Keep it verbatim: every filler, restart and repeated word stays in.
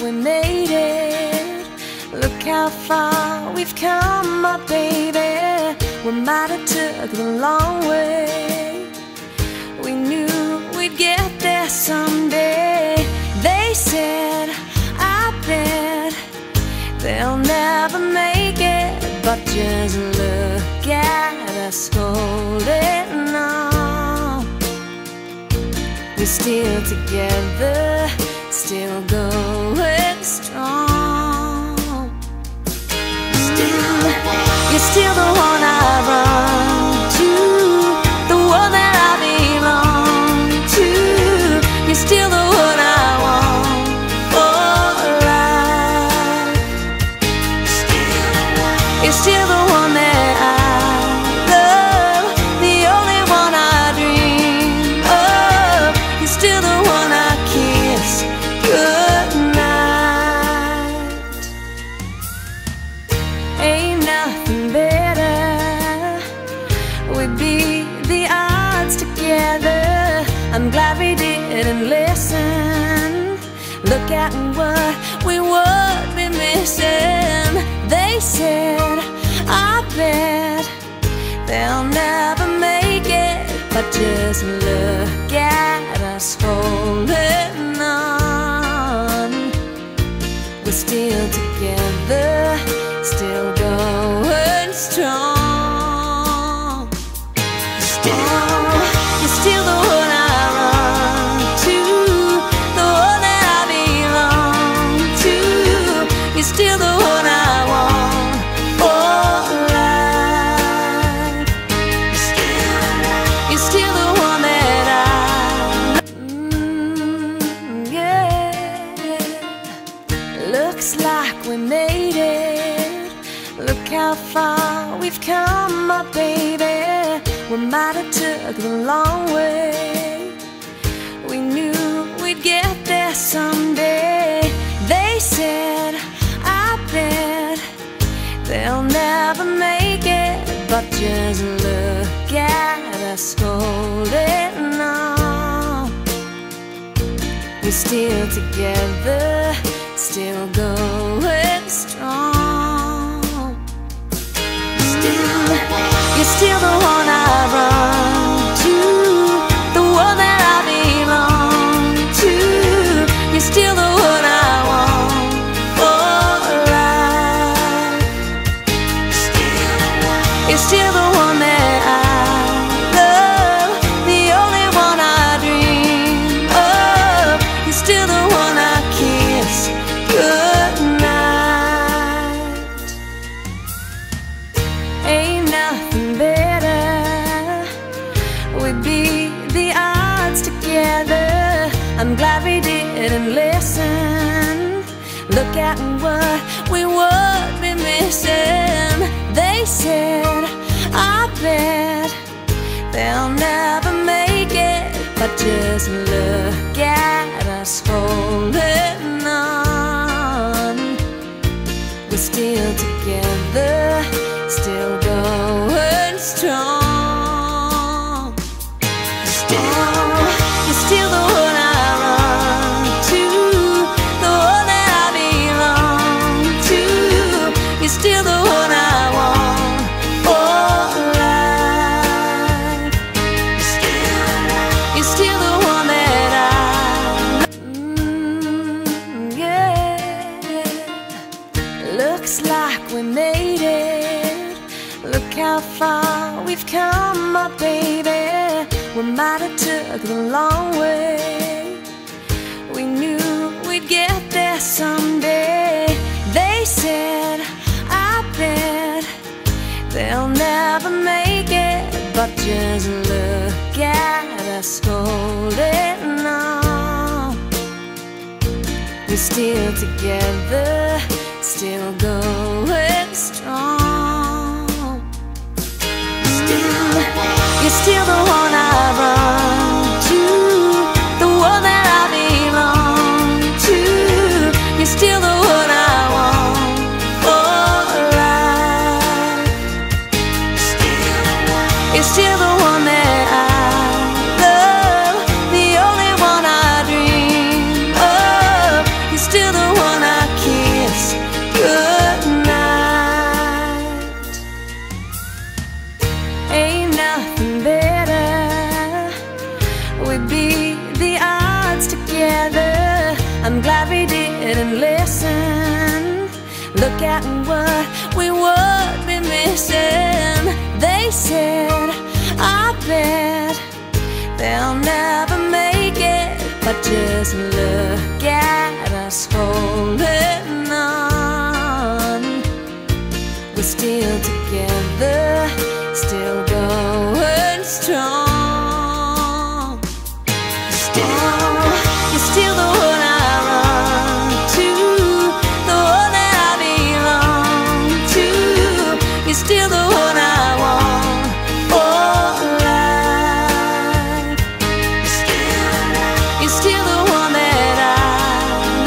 we made it. Look how far we've come, my baby. We might have took the long way. We knew we'd get there someday. They said, I bet they'll never make it, but just look at us holding on. We're still together, still going strong. Still, you're still the one I run to, the one that I belong to. You're still the one I want for life. You're still the one that I love, the only one I dream of. You're still the one I kiss goodnight. Ain't nothing better, we beat the odds together. I'm glad we didn't listen. Look at what we would be missing. They said, I bet they'll never make it, but just look at us holding on. We're still together, still going strong. Still, you're still the one I run to, the one that I belong to. You're still the one I want for life. You're still the one that I mm, yeah. Looks like we made it. Look how far we've come, my baby. We might have took the long way. We knew we'd get there someday. They said, I bet they'll never make it, but just look at us holding on. We're still together, still going strong. Still, you're still the one I run to, the one that I belong to. You're still the one I want for life. You're still the one that I love, the only one I dream of. You're still the one I kiss goodnight. Ain't nothing better, we beat the odds together. I'm glad we didn't listen. Look at what we would be missing. They said, I bet they'll never make it, but just look at us holding on. We're still together, still going strong. Still, you're still the one I run to, the one that I belong to. You're still the one I want for life. You're still the one that I mm, yeah. Looks like we made it. Look how far we've come, my baby. We might have took the long way. We knew we'd get there someday. They said, I bet they'll never make it, but just look at us holding on. We're still together, still going strong. Still, you're still the one I run to, the one that I belong to. You're still the one I want for life. You're still the one that I love, the only one I dream of. You're still the one I look at what we would be missing. They said, I bet they'll never make it, but just look at us holding on. We're still together, still going strong.